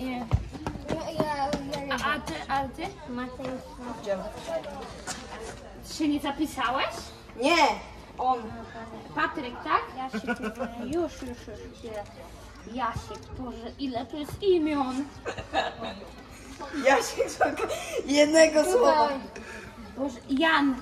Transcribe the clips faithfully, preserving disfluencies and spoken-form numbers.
Nie. A, a ty, a ty? Mateusz. Ty się nie zapisałeś? Nie! On. Patryk, tak? Jasiek, już, już, już. Ile? Jasiek, Boże, ile to jest imion? Jasiek, jednego słowa. Boże, Jan.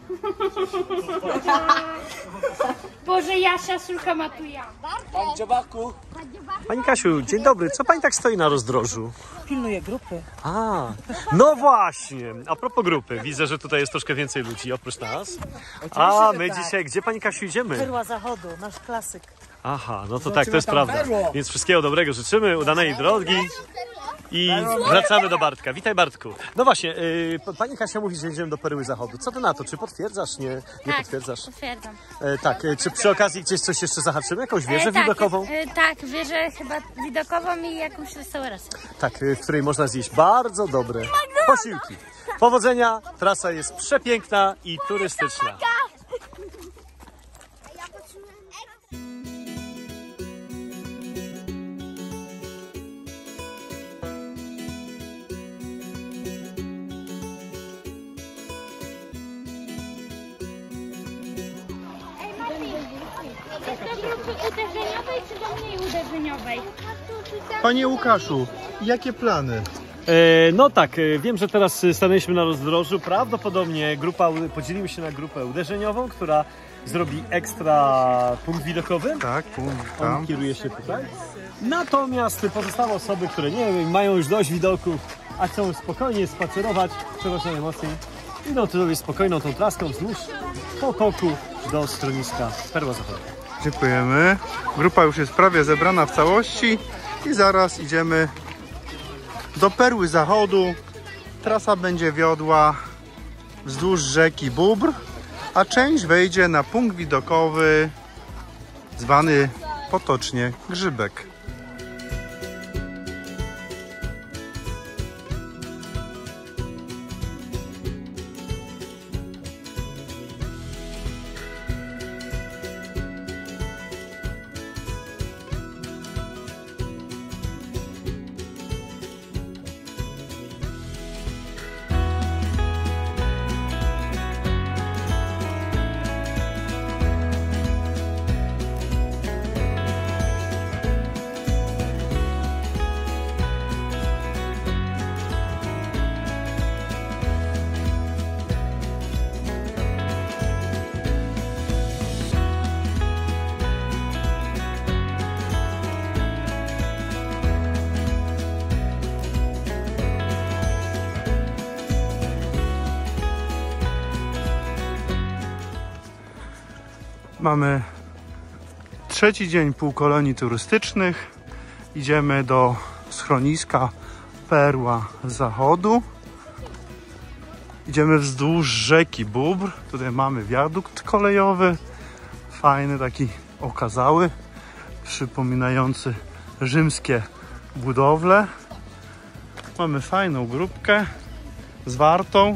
Boże, Jasia, szulka ma tu Jan. Pan Dziobaku. Pani Kasiu, dzień dobry. Co pani tak stoi na rozdrożu? Pilnuję grupy. A, no właśnie. A propos grupy, widzę, że tutaj jest troszkę więcej ludzi oprócz nas. A my dzisiaj, gdzie pani Kasiu idziemy? Perła Zachodu, nasz klasyk. Aha, no to tak, to jest prawda. Więc wszystkiego dobrego życzymy, udanej drogi. I wracamy do Bartka. Witaj, Bartku. No właśnie, yy, pani Kasia mówi, że idziemy do Perły Zachodu. Co ty na to? Czy potwierdzasz? Nie, nie Tak, potwierdzasz? potwierdzam. E, tak, e, czy przy okazji gdzieś coś jeszcze zahaczymy? Jakąś wieżę E, tak, widokową? E, tak, wieżę chyba widokową i jakąś restaurację. Tak, e, w której można zjeść bardzo dobre posiłki. Powodzenia, trasa jest przepiękna i turystyczna. Do grupy uderzeniowej czy do mniej uderzeniowej? Panie Łukaszu, jakie plany? E, no tak, e, wiem, że teraz stanęliśmy na rozdrożu. Prawdopodobnie grupa, podzielimy się na grupę uderzeniową, która zrobi ekstra punkt widokowy. Tak, punkt On tam. kieruje się tutaj. Natomiast pozostałe osoby, które nie wiem, mają już dość widoków, a chcą spokojnie spacerować, przepraszam emocji, idą tutaj spokojną tą traską wzdłuż potoku do schroniska Perła Zachodu. Dziękujemy. Grupa już jest prawie zebrana w całości i zaraz idziemy do Perły Zachodu. Trasa będzie wiodła wzdłuż rzeki Bóbr, a część wejdzie na punkt widokowy zwany potocznie Grzybek. Mamy trzeci dzień półkolonii turystycznych. Idziemy do schroniska Perła Zachodu. Idziemy wzdłuż rzeki Bóbr. Tutaj mamy wiadukt kolejowy. Fajny, taki okazały, przypominający rzymskie budowle. Mamy fajną grupkę zwartą.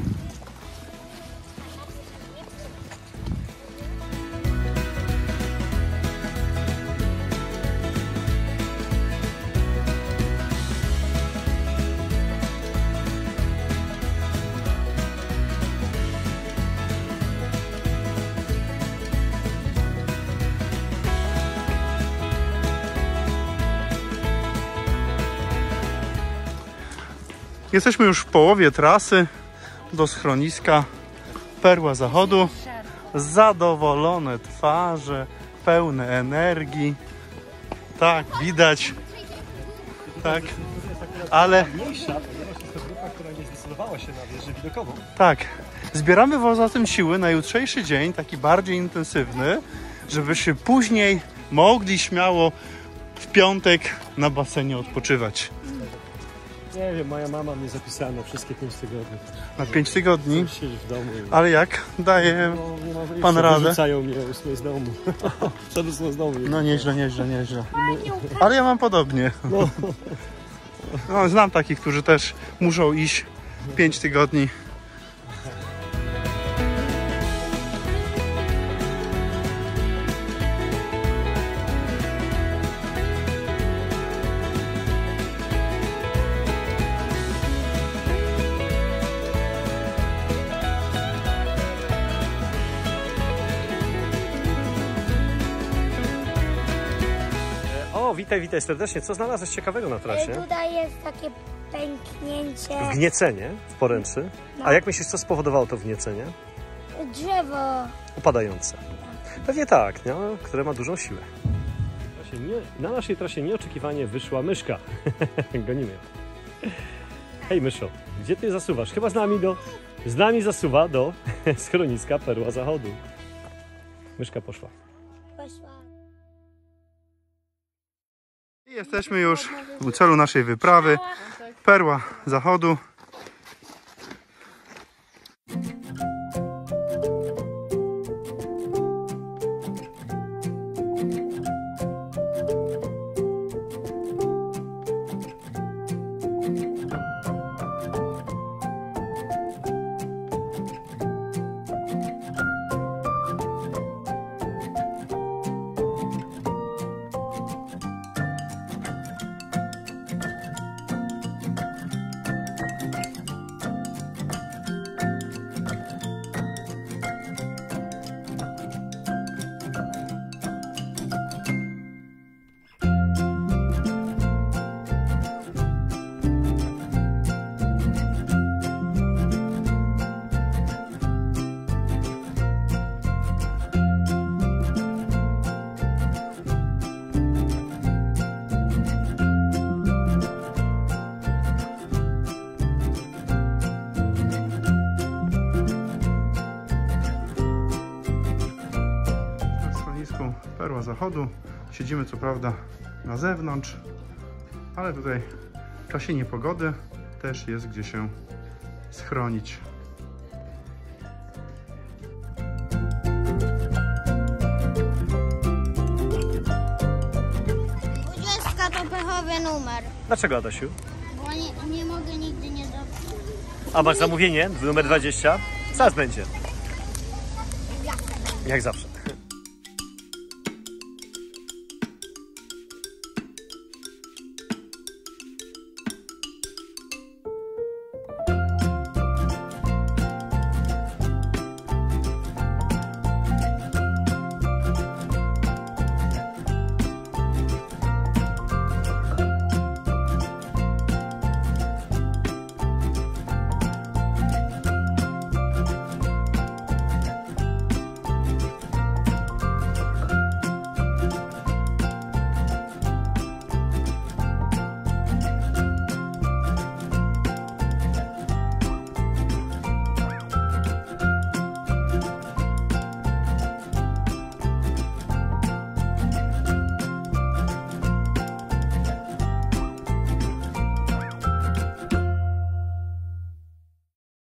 Jesteśmy już w połowie trasy do schroniska Perła Zachodu. Zadowolone twarze, pełne energii. Tak, widać. Tak, ale Mniejsza, ponieważ jest to grupa, która nie zdecydowała się na wieżę widokową. tak, zbieramy poza tym siły na jutrzejszy dzień, taki bardziej intensywny, żebyśmy później mogli śmiało w piątek na basenie odpoczywać. Nie wiem, moja mama mnie zapisała na wszystkie pięć tygodni. Na pięć tygodni. Siedzi w domu. I... Ale jak? Daje No, nie ma wyjścia. pan radę? Wyrzucają mnie ósmej z domu. Przed ósmą z domu. No nieźle, nieźle, nieźle. Ale ja mam podobnie. No. No, znam takich, którzy też muszą iść pięć tygodni. witaj, witaj serdecznie. Co znalazłeś ciekawego na trasie? Tutaj jest takie pęknięcie. Wgniecenie w poręczy. A jak myślisz, co spowodowało to wgniecenie? Drzewo. Upadające. Pewnie tak, no, które ma dużą siłę. Na naszej trasie nieoczekiwanie wyszła myszka. Gonimy ją. Hej myszo, gdzie ty zasuwasz? Chyba z nami do... Z nami zasuwa do schroniska Perła Zachodu. Myszka poszła. Poszła. I jesteśmy już u celu naszej wyprawy. Perła Zachodu. Perła Zachodu. Siedzimy co prawda na zewnątrz, ale tutaj w czasie niepogody też jest gdzie się schronić. dwudziestka to pechowy numer, Dlaczego, Adasiu? bo nie, nie mogę nigdy nie zrobić. A masz zamówienie? Numer dwadzieścia? Zaraz będzie. Jak zawsze.